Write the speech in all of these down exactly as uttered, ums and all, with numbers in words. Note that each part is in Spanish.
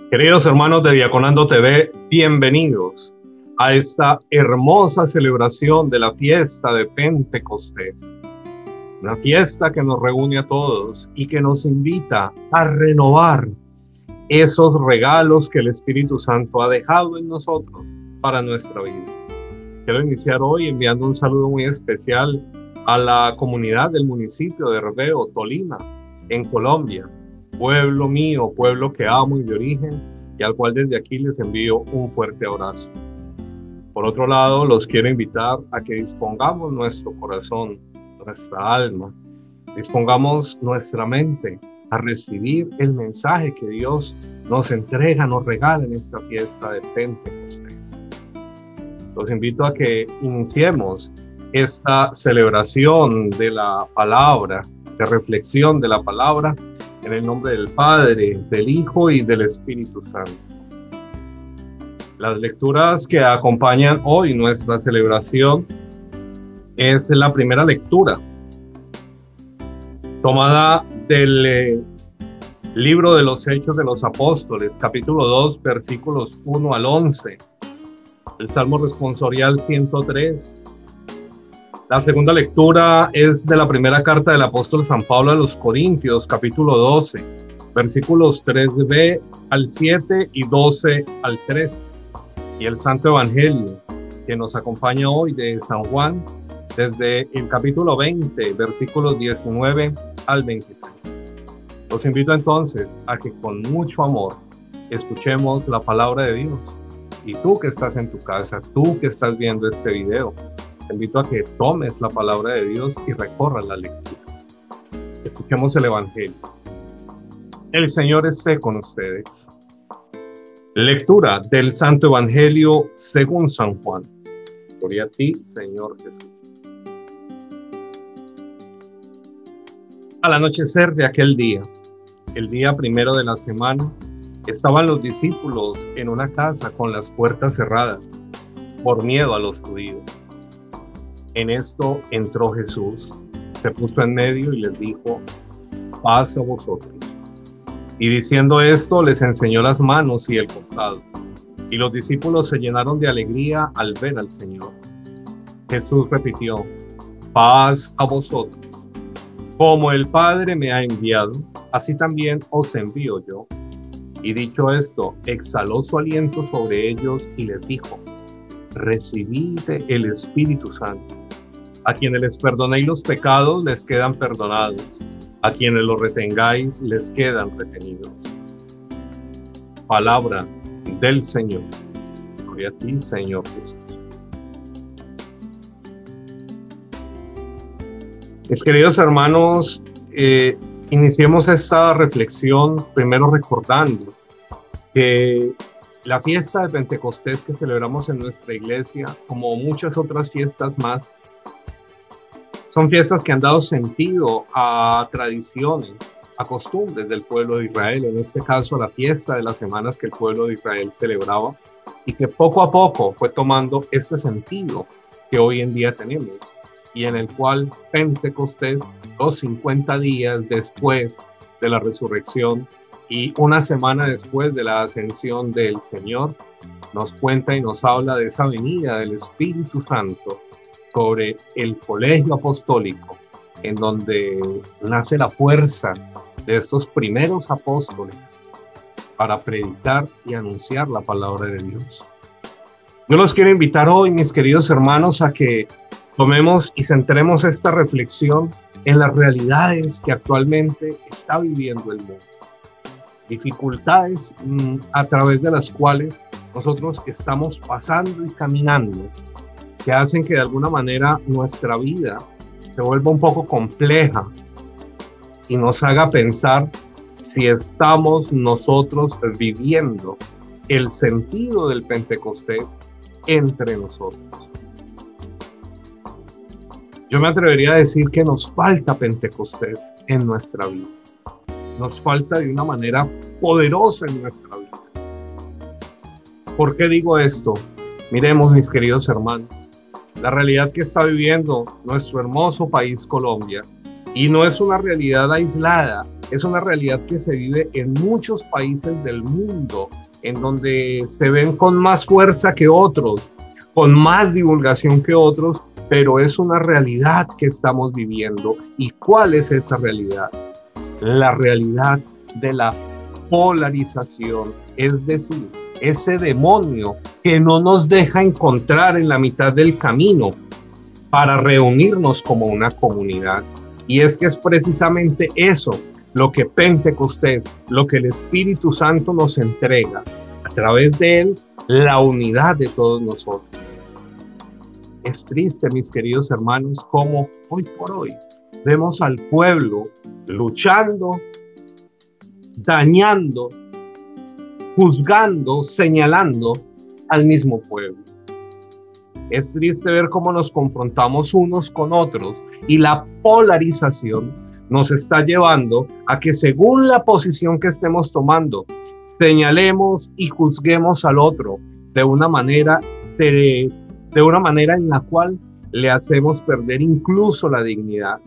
Queridos hermanos de Diaconando T V, bienvenidos a esta hermosa celebración de la fiesta de Pentecostés. Una fiesta que nos reúne a todos y que nos invita a renovar esos regalos que el Espíritu Santo ha dejado en nosotros para nuestra vida. Quiero iniciar hoy enviando un saludo muy especial a la comunidad del municipio de Herveo, Tolima, en Colombia. Pueblo mío, pueblo que amo y de origen, y al cual desde aquí les envío un fuerte abrazo. Por otro lado, los quiero invitar a que dispongamos nuestro corazón, nuestra alma, dispongamos nuestra mente a recibir el mensaje que Dios nos entrega, nos regala en esta fiesta de Pentecostés. Los invito a que iniciemos esta celebración de la palabra, de reflexión de la palabra, en el nombre del Padre, del Hijo y del Espíritu Santo. Las lecturas que acompañan hoy nuestra celebración es la primera lectura, tomada del eh, libro de los Hechos de los Apóstoles, capítulo dos, versículos uno al once, el Salmo responsorial ciento tres. La segunda lectura es de la primera carta del apóstol San Pablo a los Corintios, capítulo doce, versículos tres b al siete y doce al trece. Y el Santo Evangelio que nos acompaña hoy de San Juan, desde el capítulo veinte, versículos diecinueve al veintitrés. Los invito entonces a que con mucho amor escuchemos la palabra de Dios. Y tú que estás en tu casa, tú que estás viendo este video, te invito a que tomes la palabra de Dios y recorras la lectura. Escuchemos el Evangelio. El Señor esté con ustedes. Lectura del Santo Evangelio según San Juan. Gloria a ti, Señor Jesús. Al anochecer de aquel día, el día primero de la semana, estaban los discípulos en una casa con las puertas cerradas, por miedo a los judíos. En esto entró Jesús, se puso en medio y les dijo: paz a vosotros. Y diciendo esto, les enseñó las manos y el costado. Y los discípulos se llenaron de alegría al ver al Señor. Jesús repitió: paz a vosotros. Como el Padre me ha enviado, así también os envío yo. Y dicho esto, exhaló su aliento sobre ellos y les dijo: recibid el Espíritu Santo. A quienes les perdonéis los pecados, les quedan perdonados. A quienes los retengáis, les quedan retenidos. Palabra del Señor. Gloria a ti, Señor Jesús. Mis queridos hermanos, eh, iniciemos esta reflexión primero recordando que la fiesta de Pentecostés que celebramos en nuestra iglesia, como muchas otras fiestas más, son fiestas que han dado sentido a tradiciones, a costumbres del pueblo de Israel, en este caso a la fiesta de las semanas que el pueblo de Israel celebraba, y que poco a poco fue tomando este sentido que hoy en día tenemos, y en el cual Pentecostés, los cincuenta días después de la resurrección y una semana después de la ascensión del Señor, nos cuenta y nos habla de esa venida del Espíritu Santo sobre el colegio apostólico, en donde nace la fuerza de estos primeros apóstoles para predicar y anunciar la palabra de Dios. Yo los quiero invitar hoy, mis queridos hermanos, a que tomemos y centremos esta reflexión en las realidades que actualmente está viviendo el mundo. Dificultades mmm, a través de las cuales nosotros estamos pasando y caminando, que hacen que de alguna manera nuestra vida se vuelva un poco compleja y nos haga pensar si estamos nosotros viviendo el sentido del Pentecostés entre nosotros. Yo me atrevería a decir que nos falta Pentecostés en nuestra vida. Nos falta de una manera poderosa en nuestra vida. ¿Por qué digo esto? Miremos, mis queridos hermanos, la realidad que está viviendo nuestro hermoso país Colombia, y no es una realidad aislada es una realidad que se vive en muchos países del mundo, en donde se ven con más fuerza que otros, con más divulgación que otros, pero es una realidad que estamos viviendo. ¿Y cuál es esa realidad? La realidad de la polarización, es decir, ese demonio que no nos deja encontrar en la mitad del camino para reunirnos como una comunidad. Y es que es precisamente eso lo que Pentecostés, lo que el Espíritu Santo nos entrega, a través de él, la unidad de todos nosotros. Es triste, mis queridos hermanos, cómo hoy por hoy vemos al pueblo luchando, dañando, juzgando, señalando al mismo pueblo. Es triste ver cómo nos confrontamos unos con otros y la polarización nos está llevando a que, según la posición que estemos tomando, señalemos y juzguemos al otro de una manera de, de una manera en la cual le hacemos perder incluso la dignidad.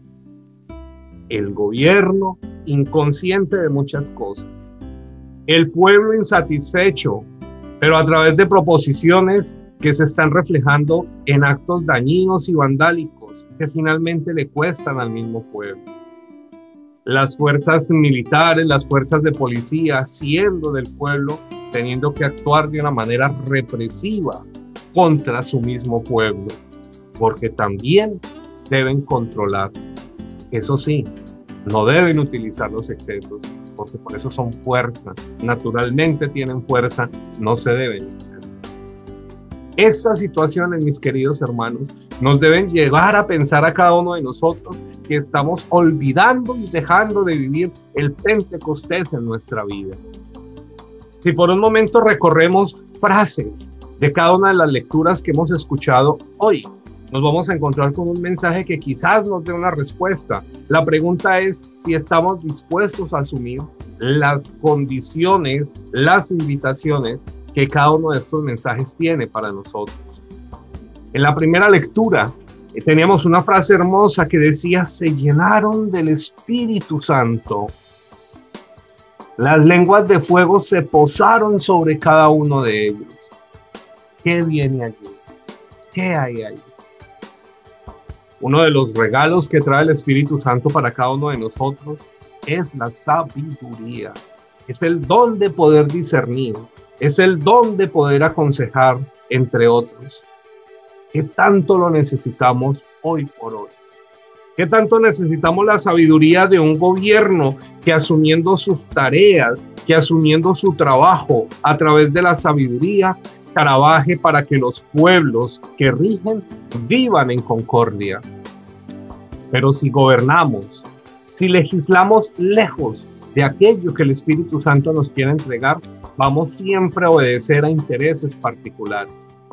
El gobierno inconsciente de muchas cosas, el pueblo insatisfecho, pero a través de proposiciones que se están reflejando en actos dañinos y vandálicos que finalmente le cuestan al mismo pueblo. Las fuerzas militares, las fuerzas de policía, siendo del pueblo, teniendo que actuar de una manera represiva contra su mismo pueblo, porque también deben controlar. Eso sí, no deben utilizar los excesos, porque por eso son fuerza. Naturalmente tienen fuerza, no se deben hacer. Estas situaciones, mis queridos hermanos, nos deben llevar a pensar a cada uno de nosotros que estamos olvidando y dejando de vivir el Pentecostés en nuestra vida. Si por un momento recorremos frases de cada una de las lecturas que hemos escuchado hoy, nos vamos a encontrar con un mensaje que quizás nos dé una respuesta. La pregunta es si estamos dispuestos a asumir las condiciones, las invitaciones que cada uno de estos mensajes tiene para nosotros. En la primera lectura eh, teníamos una frase hermosa que decía: se llenaron del Espíritu Santo. Las lenguas de fuego se posaron sobre cada uno de ellos. ¿Qué viene allí? ¿Qué hay ahí? Uno de los regalos que trae el Espíritu Santo para cada uno de nosotros es la sabiduría. Es el don de poder discernir. Es el don de poder aconsejar, entre otros. ¿Qué tanto lo necesitamos hoy por hoy? ¿Qué tanto necesitamos la sabiduría de un gobierno que, asumiendo sus tareas, que asumiendo su trabajo a través de la sabiduría, trabaje para que los pueblos que rigen vivan en concordia? Pero si gobernamos, si legislamos lejos de aquello que el Espíritu Santo nos quiere entregar, vamos siempre a obedecer a intereses particulares.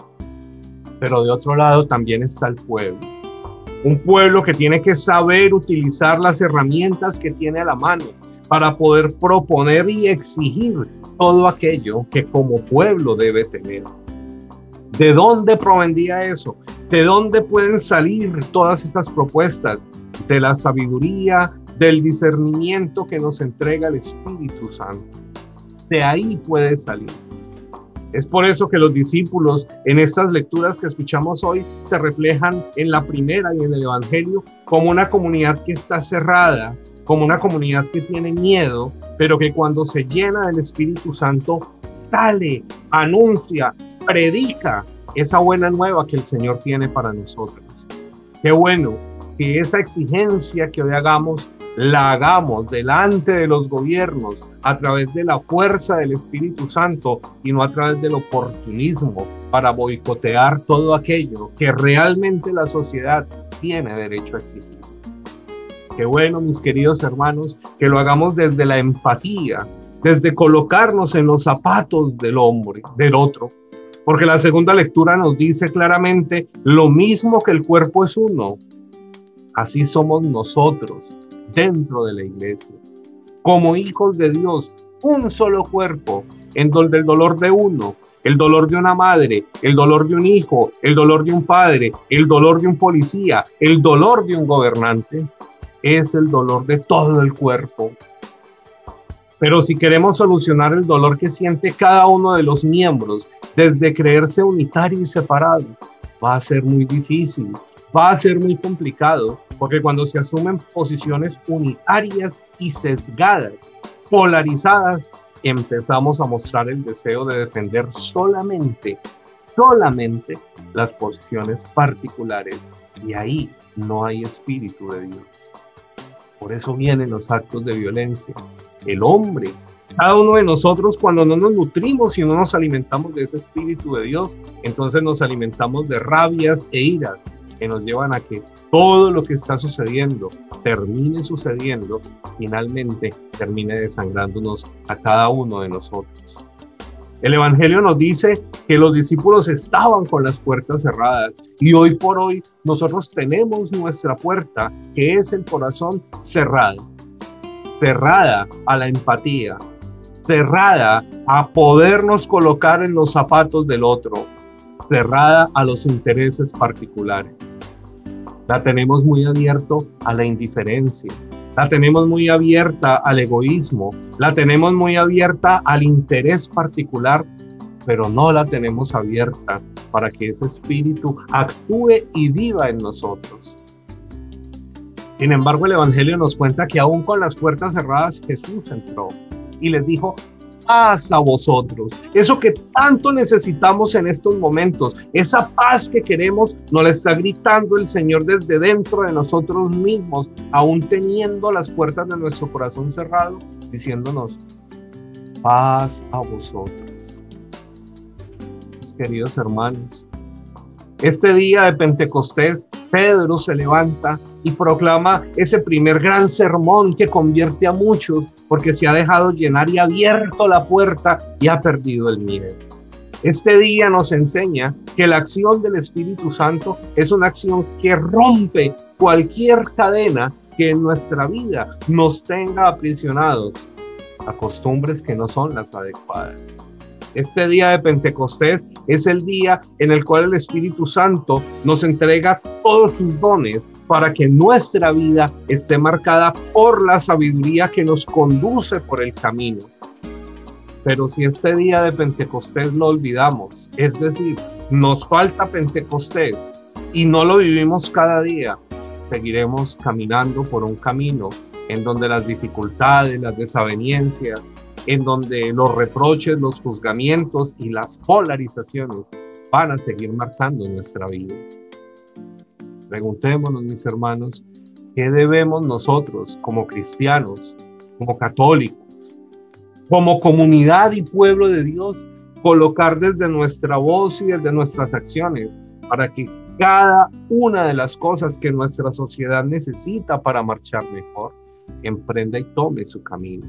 Pero de otro lado también está el pueblo. Un pueblo que tiene que saber utilizar las herramientas que tiene a la mano para poder proponer y exigir todo aquello que como pueblo debe tener. ¿De dónde provendría eso? ¿De dónde pueden salir todas estas propuestas? De la sabiduría, del discernimiento que nos entrega el Espíritu Santo. De ahí puede salir. Es por eso que los discípulos en estas lecturas que escuchamos hoy se reflejan en la primera y en el Evangelio como una comunidad que está cerrada, como una comunidad que tiene miedo, pero que cuando se llena del Espíritu Santo sale, anuncia, predica esa buena nueva que el Señor tiene para nosotros. Qué bueno que esa exigencia que hoy hagamos la hagamos delante de los gobiernos a través de la fuerza del Espíritu Santo y no a través del oportunismo para boicotear todo aquello que realmente la sociedad tiene derecho a exigir. Qué bueno, mis queridos hermanos, que lo hagamos desde la empatía, desde colocarnos en los zapatos del hombre, del otro, porque la segunda lectura nos dice claramente: lo mismo que el cuerpo es uno, así somos nosotros dentro de la iglesia, como hijos de Dios, un solo cuerpo, en donde el dolor de uno, el dolor de una madre, el dolor de un hijo, el dolor de un padre, el dolor de un policía, el dolor de un gobernante, es el dolor de todo el cuerpo, Pero si queremos solucionar el dolor que siente cada uno de los miembros, desde creerse unitario y separado, va a ser muy difícil, va a ser muy complicado, porque cuando se asumen posiciones unitarias y sesgadas, polarizadas, empezamos a mostrar el deseo de defender solamente, solamente las posiciones particulares, y ahí no hay espíritu de Dios. Por eso vienen los actos de violencia. El hombre, cada uno de nosotros, cuando no nos nutrimos y no nos alimentamos de ese espíritu de Dios, entonces nos alimentamos de rabias e iras que nos llevan a que todo lo que está sucediendo termine sucediendo, finalmente termine desangrándonos a cada uno de nosotros. El Evangelio nos dice que los discípulos estaban con las puertas cerradas y hoy por hoy nosotros tenemos nuestra puerta, que es el corazón, cerrada. Cerrada a la empatía, cerrada a podernos colocar en los zapatos del otro, cerrada a los intereses particulares. La tenemos muy abierta a la indiferencia, la tenemos muy abierta al egoísmo, la tenemos muy abierta al interés particular, pero no la tenemos abierta para que ese espíritu actúe y viva en nosotros. Sin embargo, el Evangelio nos cuenta que aún con las puertas cerradas, Jesús entró y les dijo: paz a vosotros. Eso que tanto necesitamos en estos momentos, esa paz que queremos, nos la está gritando el Señor desde dentro de nosotros mismos, aún teniendo las puertas de nuestro corazón cerrado, diciéndonos: paz a vosotros. Mis queridos hermanos, este día de Pentecostés, Pedro se levanta y proclama ese primer gran sermón que convierte a muchos, porque se ha dejado llenar y ha abierto la puerta y ha perdido el miedo. Este día nos enseña que la acción del Espíritu Santo es una acción que rompe cualquier cadena que en nuestra vida nos tenga aprisionados a costumbres que no son las adecuadas. Este día de Pentecostés es el día en el cual el Espíritu Santo nos entrega todos sus dones para que nuestra vida esté marcada por la sabiduría que nos conduce por el camino. Pero si este día de Pentecostés lo olvidamos, es decir, nos falta Pentecostés y no lo vivimos cada día, seguiremos caminando por un camino en donde las dificultades, las desavenencias, en donde los reproches, los juzgamientos y las polarizaciones van a seguir marcando nuestra vida. Preguntémonos, mis hermanos, ¿qué debemos nosotros como cristianos, como católicos, como comunidad y pueblo de Dios, colocar desde nuestra voz y desde nuestras acciones para que cada una de las cosas que nuestra sociedad necesita para marchar mejor, emprenda y tome su camino?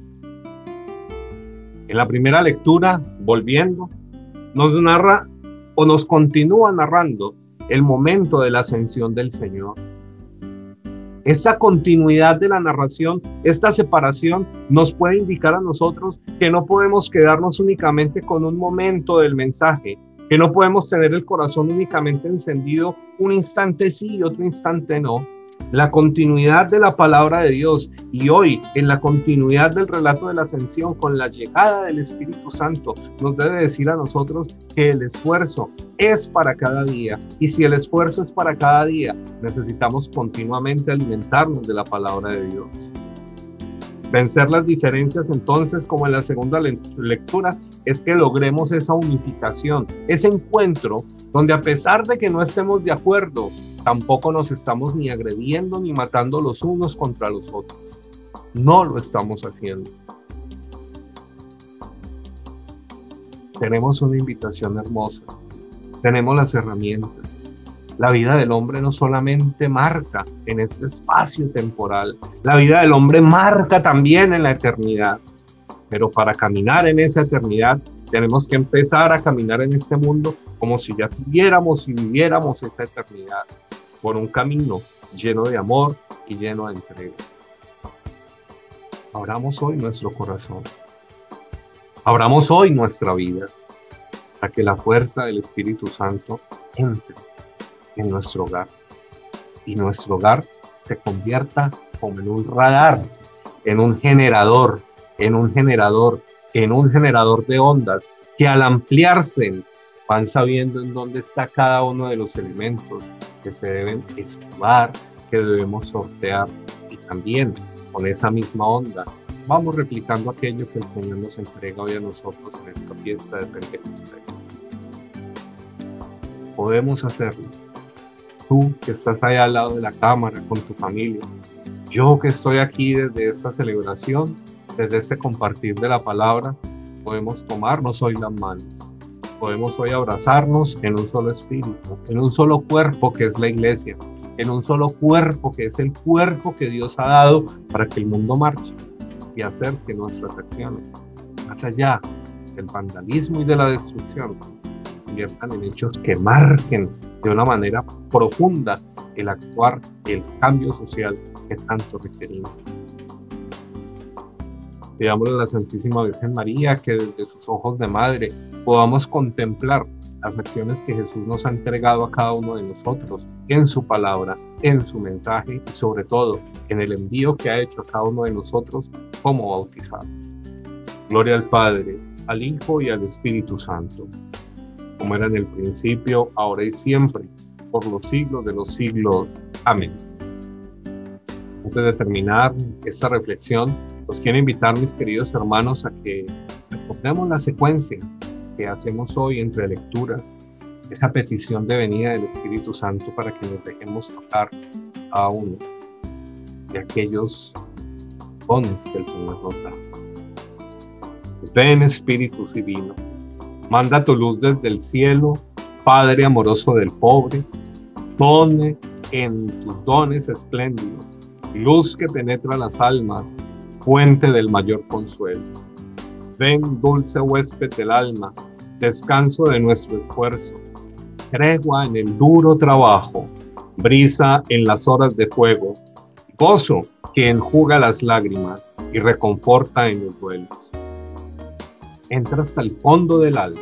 En la primera lectura, volviendo, nos narra o nos continúa narrando el momento de la ascensión del Señor. Esta continuidad de la narración, esta separación, nos puede indicar a nosotros que no podemos quedarnos únicamente con un momento del mensaje, que no podemos tener el corazón únicamente encendido un instante sí y otro instante no. La continuidad de la palabra de Dios, y hoy en la continuidad del relato de la ascensión con la llegada del Espíritu Santo, nos debe decir a nosotros que el esfuerzo es para cada día, y si el esfuerzo es para cada día, necesitamos continuamente alimentarnos de la palabra de Dios. Vencer las diferencias entonces, como en la segunda lectura, es que logremos esa unificación, ese encuentro donde, a pesar de que no estemos de acuerdo, tampoco nos estamos ni agrediendo ni matando los unos contra los otros. No lo estamos haciendo. Tenemos una invitación hermosa. Tenemos las herramientas. La vida del hombre no solamente marca en este espacio temporal, la vida del hombre marca también en la eternidad. Pero para caminar en esa eternidad, tenemos que empezar a caminar en este mundo como si ya tuviéramos y viviéramos esa eternidad, por un camino lleno de amor y lleno de entrega. Abramos hoy nuestro corazón. Abramos hoy nuestra vida para que la fuerza del Espíritu Santo entre en nuestro hogar y nuestro hogar se convierta como en un radar, en un generador en un generador, en un generador de ondas, que al ampliarse van sabiendo en dónde está cada uno de los elementos que se deben esquivar, que debemos sortear, y también con esa misma onda vamos replicando aquello que el Señor nos entrega hoy a nosotros en esta fiesta de Pentecostés. Podemos hacerlo. Tú que estás allá al lado de la cámara con tu familia, yo que estoy aquí desde esta celebración, desde este compartir de la palabra, podemos tomarnos hoy las manos, podemos hoy abrazarnos en un solo espíritu, en un solo cuerpo que es la iglesia, en un solo cuerpo que es el cuerpo que Dios ha dado para que el mundo marche y hacer que nuestras acciones, más allá del vandalismo y de la destrucción, conviertan en hechos que marquen de una manera profunda el actuar, el cambio social que tanto requerimos. Pidámosle a la Santísima Virgen María que desde sus ojos de madre podamos contemplar las acciones que Jesús nos ha entregado a cada uno de nosotros en su palabra, en su mensaje y sobre todo en el envío que ha hecho a cada uno de nosotros como bautizados. Gloria al Padre, al Hijo y al Espíritu Santo, como era en el principio, ahora y siempre, por los siglos de los siglos. Amén. Antes de terminar esta reflexión, los quiero invitar, mis queridos hermanos, a que recordemos la secuencia que hacemos hoy entre lecturas, esa petición de venida del Espíritu Santo para que nos dejemos tocar a uno de aquellos dones que el Señor nos da. Ven, Espíritu Divino, manda tu luz desde el cielo, Padre amoroso del pobre, pone en tus dones espléndidos, luz que penetra las almas, fuente del mayor consuelo. Ven, dulce huésped del alma, descanso de nuestro esfuerzo, tregua en el duro trabajo, brisa en las horas de fuego, gozo que enjuga las lágrimas y reconforta en los duelos. Entra hasta el fondo del alma,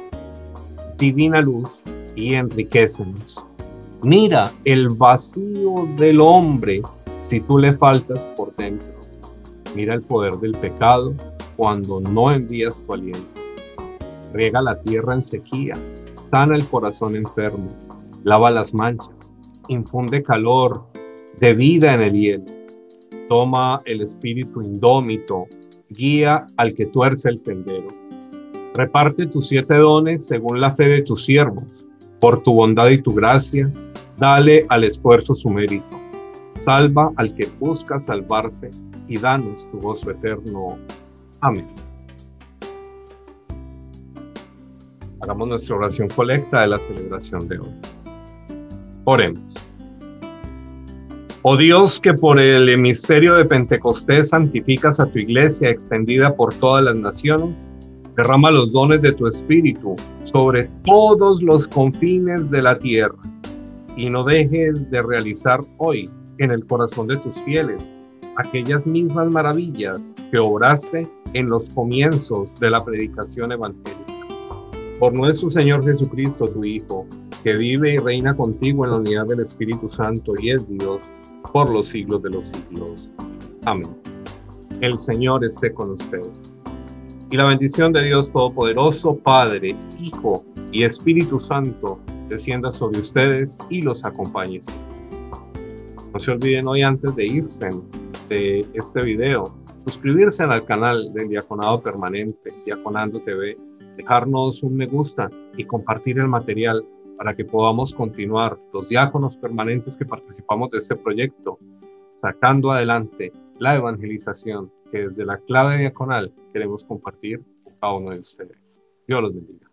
divina luz, y enriquécenos. Mira el vacío del hombre si tú le faltas por dentro. Mira el poder del pecado cuando no envías tu aliento. Riega la tierra en sequía, sana el corazón enfermo, lava las manchas, infunde calor de vida en el hielo. Toma el espíritu indómito, guía al que tuerce el sendero. Reparte tus siete dones según la fe de tus siervos. Por tu bondad y tu gracia, dale al esfuerzo su mérito. Salva al que busca salvarse y danos tu gozo eterno. Amén. Hagamos nuestra oración colecta de la celebración de hoy. Oremos. Oh Dios, que por el misterio de Pentecostés santificas a tu iglesia extendida por todas las naciones, derrama los dones de tu Espíritu sobre todos los confines de la tierra y no dejes de realizar hoy en el corazón de tus fieles aquellas mismas maravillas que obraste en los comienzos de la predicación evangélica. Por nuestro Señor Jesucristo, tu Hijo, que vive y reina contigo en la unidad del Espíritu Santo y es Dios por los siglos de los siglos. Amén. El Señor esté con ustedes. Y la bendición de Dios Todopoderoso, Padre, Hijo y Espíritu Santo, descienda sobre ustedes y los acompañe. No se olviden hoy, antes de irse de este video, suscribirse al canal del Diaconado Permanente, Diaconando T V, dejarnos un me gusta y compartir el material para que podamos continuar los diáconos permanentes que participamos de este proyecto, sacando adelante la evangelización que desde la clave diaconal queremos compartir con cada uno de ustedes. Dios los bendiga.